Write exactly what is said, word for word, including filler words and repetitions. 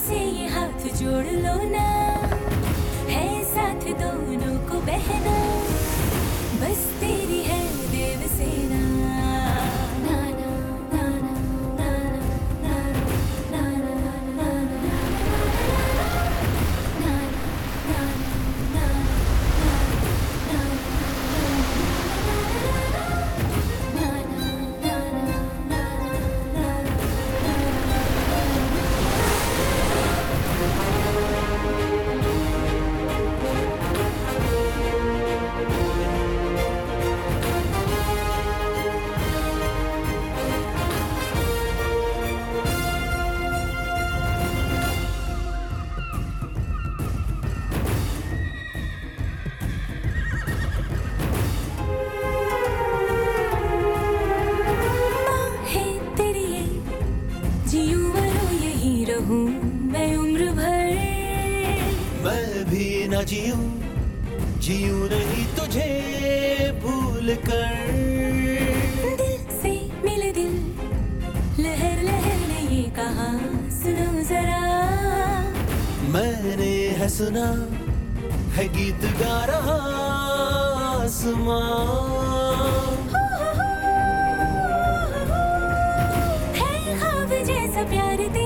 से ये हाथ जोड़ लो ना, है साथ दोनों को बहना, बस तेरी है देवसेना। रहूं मैं उम्र भर, मैं भी न जीऊं जीऊं नहीं तुझे भूल कर। दिल से मिले दिल, लहर लहर ने ये कहा सुनो जरा, मैंने है सुना है गीत गा रहा आसमां। है ख्वाब जैसा प्यार